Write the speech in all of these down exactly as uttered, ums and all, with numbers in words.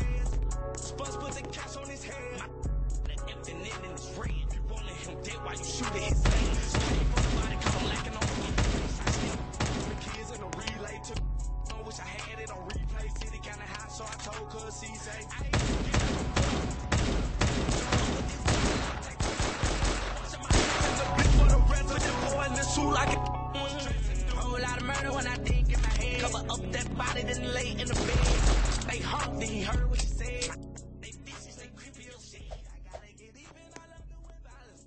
fans. Spurs put the cash on his head. The empty net in his red. You wanted him dead while you shoot at his leg. Pay for the body, cause I'm lacking on the kids in the relay took. I wish I had it on replay. City kinda hot, so I told cuz he say, like a whole lot of murder when I think in my head. Cover up that body, then lay in the bed. They hung, then he heard what she said. They vicious, they creepy as shit. I gotta get even, I love doing violence.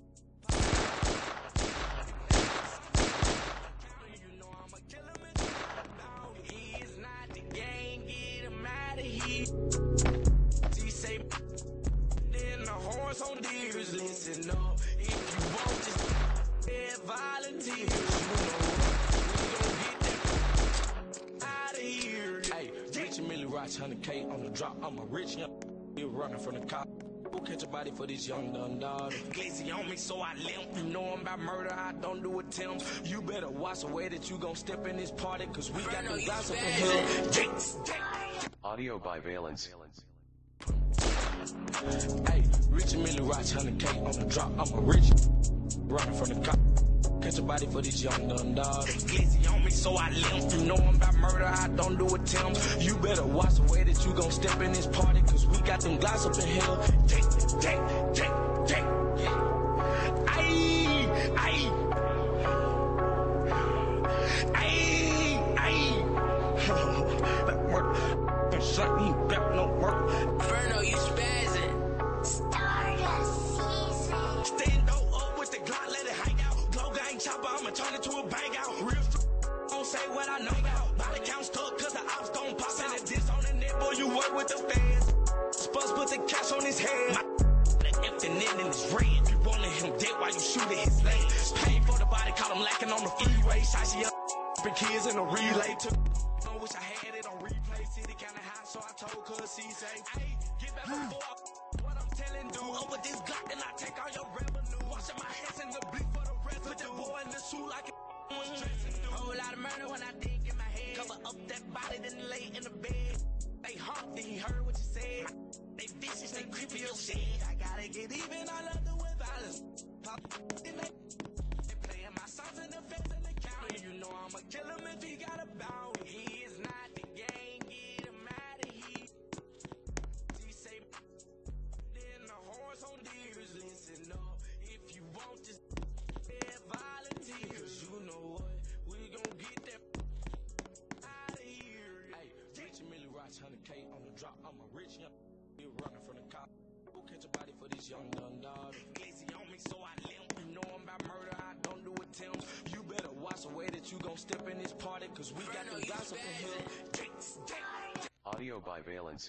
You know I'm a killer, man. He is not the gang, get him out of here. She say, then the horse on deers, listen up. If you want this. Yeah, volunteers, you know, we gon' get that out of here. Hey, Rich and Millie Roch, one hundred K on the drop. I'm a rich young, you running from the cop. Who catch a body for this young done daughter? Glizzy on me, so I limp. You know I'm about murder, I don't do attempts. You better watch the way that you gon' step in this party, cause we got the guys up in here. Audio by Valence. Hey, Rich and Millie Roch, one hundred K on the drop. I'm a rich running from the cop. Catch a body for this young done daughter. Glizzy on me, so I limp. You know I'm about murder, I don't do attempts. You better watch the way that you gon' step in this party, cause we got them guys up in here. Take, take, take, take. Ayy, ayy. Ayy, ayy. That work. And shut me back, no work. Verno, you spazzing. Chopper, I'ma turn it to a bang out. Real don't say what I know about. Body count stuck cause the ops don't pop out. And this on the net, boy, you work with the fans. Spurs put the cash on his head. The empty net in his red. You wanted him dead while you shoot at his leg. Paid for the body, caught him lacking on the freeway. Shicey up, kids in a relay. Took I wish I had it on replay. City kinda hot, so I told cuz he say, hey, get back before what I'm telling, dude. Over this Glock, then I take all your revenue. Washing my hands in the bleed for the rest. Put that boy in the suit like a was dressing. Whole lot of murder when I think in my head. Cover up that body, then lay in the bed. They hung, then he heard what you said. They vicious, they creepy as shit. I gotta get even, I love doing violence. Pop, they playing my songs in the fence in the county. You know I'm a kill him if he got a bounty. He is not the gang, get him out of here. She say, then the horse on deers, listen up. If you want this, yeah, volunteers, you know what, we gon' get that out of here. Hey, Rich and Millie Roch, one hundred K on the drop. I'm a rich young, you running from the cop. Who catch a body for this young done daughter? Glizzy on me, so I limp. You know I'm about murder, I don't do attempts. You better watch the way that you gon' step in this party, cause we got them guys up in here. Audio by Valence.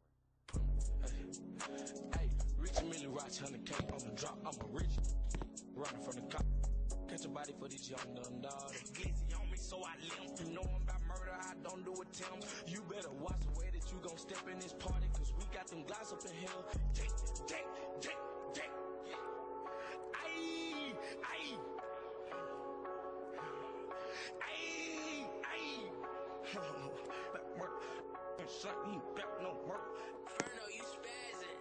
Hey, Rich and Millie Roch, one hundred K on the drop. I'm a rich running from the cop. Catch a body for this young done daughter. Glizzy on me, so I limp. You know I'm about murder, I don't do attempts. You better watch the way that you gon' step in this party, cause we got them guys up in here. Take, take, take, take. Ayy, ayy. Ayy, ayy. That work. And shut me back, no work. Verno, you spazzing.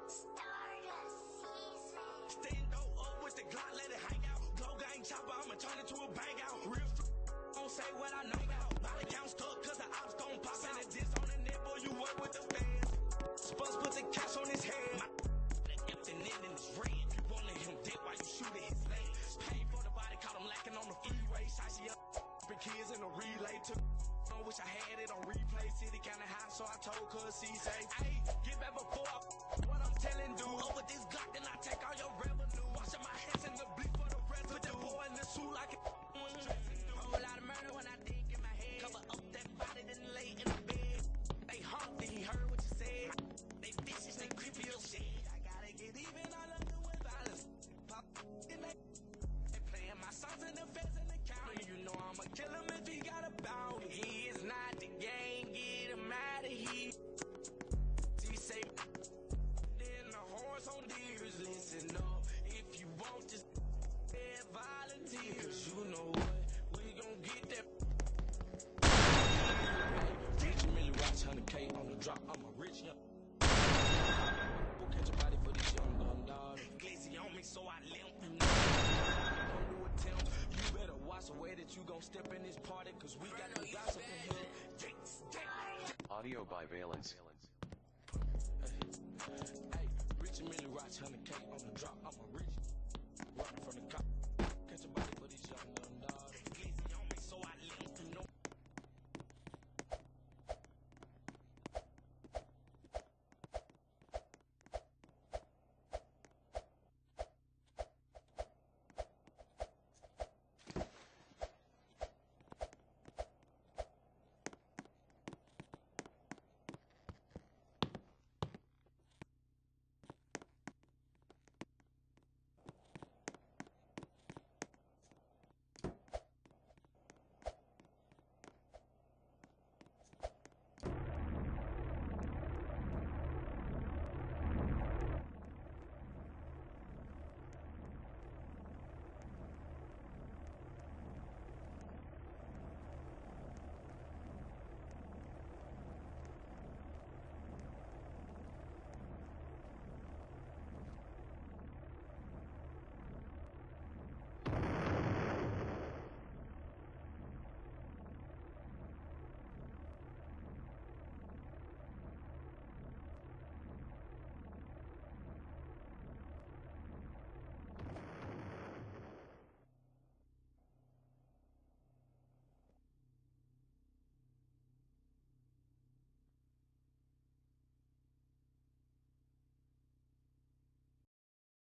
Stand up with the Glock, let it hang out. Glow gang chopper, I'ma turn it to a bang out. Real don't say what I know about. Body count stuck cause the ops don't pop out. And this on the net, boy, you work with the fans. Spurs put the cash on his head. The empty net in his red. You wanted him dead while you shoot at his leg. Paid for the body, caught him lacking on the freeway. Shicey up, kids in a relay. Took I wish I had it on replay. City kinda hot, so I told don't step in this party, cause we got no gossip in here. Audio by Valence.